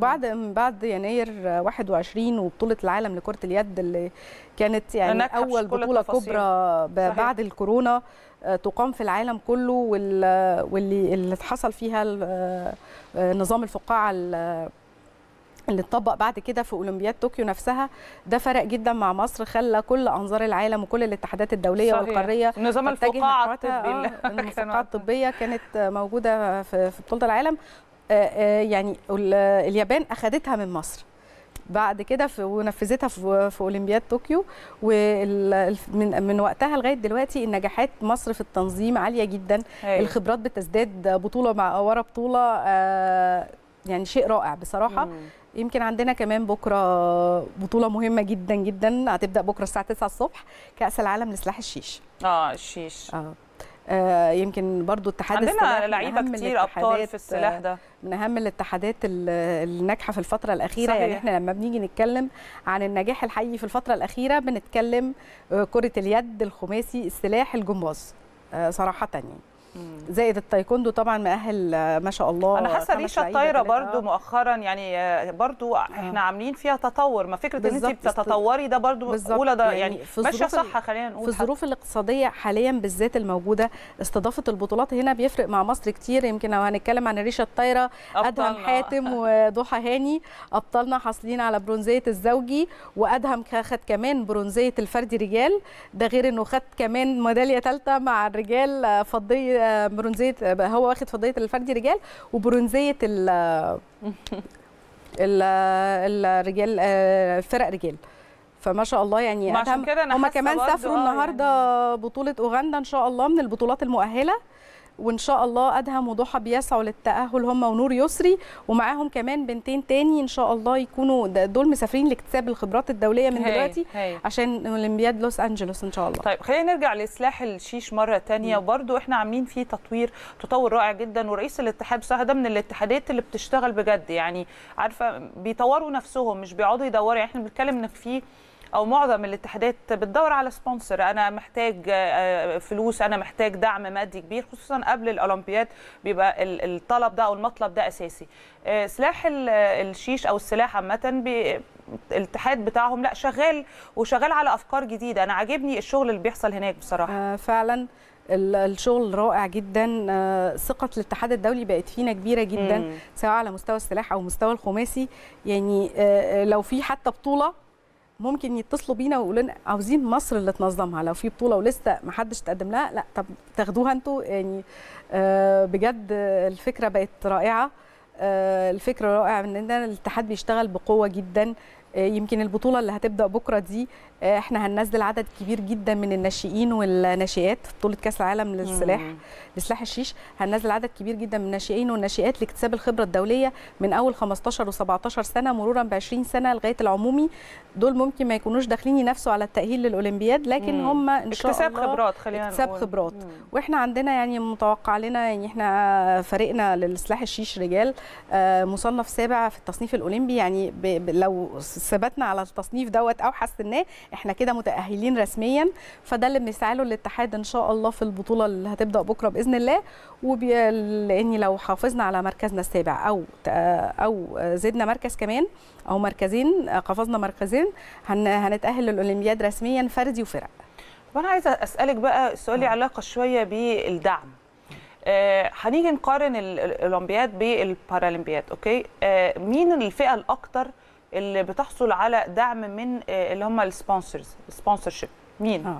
بعد يناير 21 وبطوله العالم لكره اليد اللي كانت يعني اول بطوله كبرى بعد الكورونا تقام في العالم كله، واللي حصل فيها نظام الفقاعه اللي اتطبق بعد كده في اولمبياد طوكيو نفسها، ده فرق جدا مع مصر، خلى كل انظار العالم وكل الاتحادات الدوليه والقاريه نظام الفقاعه الطبي الفقاعه الطبيه كانت موجوده في بطوله العالم. يعني اليابان اخذتها من مصر بعد كده ونفذتها في اولمبياد طوكيو، ومن وقتها لغايه دلوقتي النجاحات مصر في التنظيم عاليه جدا. الخبرات بتزداد بطوله مع ورا بطوله، يعني شيء رائع بصراحه. يمكن عندنا كمان بكره بطوله مهمه جدا جدا، هتبدا بكره الساعه 9 الصبح، كاس العالم لسلاح الشيش. الشيش. يمكن برضو اتحاد عندنا لعيبه كتير ابطال في السلاح ده، من اهم الاتحادات الناجحه في الفتره الاخيره. يعني احنا لما بنيجي نتكلم عن النجاح الحقيقي في الفتره الاخيره بنتكلم كره اليد، الخماسي، السلاح، الجمباز صراحه يعني. زائد التايكوندو طبعا مؤهل ما شاء الله. انا حاسه ريشه الطايره برضو مؤخرا يعني برضو احنا عاملين فيها تطور، ما فكره ان انت بتتطوري ده برضو اولى ده يعني ماشيه صح. خلينا نقول في الظروف الاقتصاديه حاليا بالذات الموجوده، استضافه البطولات هنا بيفرق مع مصر كتير. يمكن لو هنتكلم عن ريشه الطايره، ادهم حاتم وضحى هاني ابطالنا حاصلين على برونزيه الزوجي، وادهم خد كمان برونزيه الفردي رجال، ده غير انه خد كمان ميداليه ثالثه مع الرجال فضيه، برونزيه، هو واخد فضيه الفردي رجال وبرونزيه الرجال فرق رجال. فما شاء الله يعني هم كمان سافروا النهارده يعني بطوله اوغندا ان شاء الله من البطولات المؤهله، وان شاء الله ادهم وضحى بيسعوا للتاهل هم ونور يسري، ومعاهم كمان بنتين تاني ان شاء الله يكونوا دول مسافرين لاكتساب الخبرات الدوليه من دلوقتي عشان اولمبياد لوس انجلوس ان شاء الله. طيب خلينا نرجع لسلاح الشيش مره ثانيه، وبرده احنا عاملين فيه تطور رائع جدا، ورئيس الاتحاد بصراحه ده من الاتحادات اللي بتشتغل بجد، يعني عارفه بيطوروا نفسهم مش بيقعدوا يدوروا. يعني احنا بنتكلم ان في او معظم الاتحادات بتدور على سبونسر، انا محتاج فلوس، انا محتاج دعم مادي كبير، خصوصا قبل الاولمبياد بيبقى الطلب ده او المطلب ده اساسي. سلاح الشيش او السلاح عامه الاتحاد بتاعهم لا شغال على افكار جديده. انا عاجبني الشغل اللي بيحصل هناك بصراحه. فعلا الشغل رائع جدا. ثقه الاتحاد الدولي بقت فينا كبيره جدا سواء على مستوى السلاح او مستوى الخماسي. يعني لو في حتى بطوله ممكن يتصلوا بينا ويقولوا لنا عاوزين مصر اللي تنظمها، لو في بطوله ولسه ما حدش تقدم لها، لا طب تاخدوها انتوا. يعني بجد الفكره بقت رائعه. الفكره رائعه ان الاتحاد بيشتغل بقوه جدا. يمكن البطوله اللي هتبدا بكره دي احنا هننزل عدد كبير جدا من الناشئين والناشئات في بطوله كاس العالم لسلاح الشيش. هننزل عدد كبير جدا من الناشئين والناشئات لاكتساب الخبره الدوليه من اول 15 و17 سنه مرورا ب 20 سنه لغايه العمومي. دول ممكن ما يكونوش داخلين ينافسوا على التاهيل للاولمبياد، لكن هم ان شاء الله اكتساب خبرات. خلينا اكتساب خبرات. واحنا عندنا يعني متوقع لنا، يعني احنا فريقنا للسلاح الشيش رجال مصنف 7 في التصنيف الاولمبي. يعني لو ثبتنا على التصنيف دوت او حسناه احنا كده متاهلين رسميا. فده اللي بنسعى له الاتحاد ان شاء الله في البطوله اللي هتبدا بكره باذن الله. لاني لو حافظنا على مركزنا السابع او زدنا مركز كمان او مركزين، قفزنا مركزين، هنتاهل للاولمبياد رسميا فردي وفرق. وانا عايزه اسالك بقى السؤال ليه علاقه شويه بالدعم. هنيجي نقارن الاولمبياد بالبارالمبياد، اوكي؟ مين الفئه الاكثر اللي بتحصل على دعم من اللي هم السبونسرشيب؟ مين؟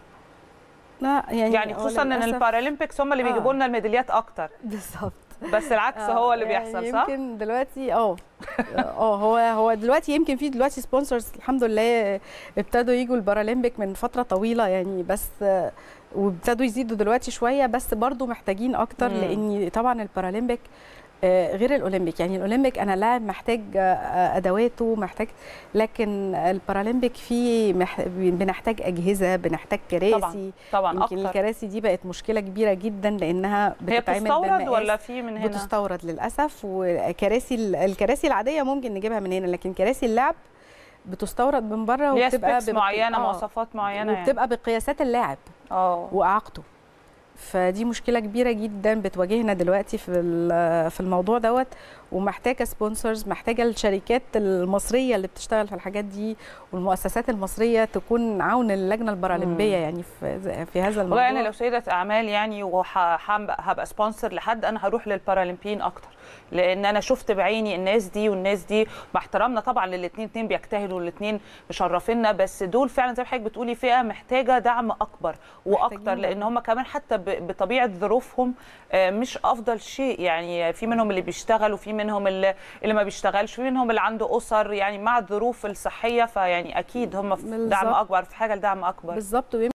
لا يعني خصوصا ان البارالمبيكس هم اللي بيجيبوا لنا الميداليات اكتر. بالظبط. بس العكس هو اللي بيحصل، صح؟ يمكن دلوقتي هو دلوقتي يمكن في دلوقتي سبونسرز الحمد لله ابتدوا يجوا البارالمبيك من فتره طويله يعني، بس وابتدوا يزيدوا دلوقتي شويه، بس برضو محتاجين اكتر. لان طبعا البارالمبيك غير الاولمبيك. يعني الاولمبيك انا لاعب محتاج ادواته محتاج، لكن البارالمبيك فيه بنحتاج اجهزه، بنحتاج كراسي. طبعا يمكن أكتر. الكراسي دي بقت مشكله كبيره جدا لانها بتتعمل بتستورد ولا في من هنا؟ بتستورد للاسف. الكراسي العاديه ممكن نجيبها من هنا، لكن كراسي اللعب بتستورد من بره وبتبقى معينه مواصفات معينه وبتبقى بقياسات اللاعب واعاقته. فدي مشكله كبيره جدا بتواجهنا دلوقتي في الموضوع دوت. ومحتاجه سبونسرز، محتاجه الشركات المصريه اللي بتشتغل في الحاجات دي والمؤسسات المصريه تكون عون اللجنه البارالمبيه يعني في هذا الموضوع. والله يعني لو سيده اعمال يعني وهبقى سبونسر لحد، انا هروح للبارالمبيين اكتر، لان انا شفت بعيني الناس دي والناس دي، مع احترامنا طبعا للاثنين، اثنين بيجتهدوا والاثنين مشرفينا، بس دول فعلا زي ما حضرتك بتقولي فئه محتاجه دعم اكبر واكتر، لان هم كمان حتى بطبيعه ظروفهم مش افضل شيء، يعني في منهم اللي بيشتغل وفي منهم اللي ما بيشتغلش، في منهم اللي عنده اسر يعني مع الظروف الصحيه، فيعني اكيد هم في دعم اكبر، في حاجه لدعم اكبر بالظبط.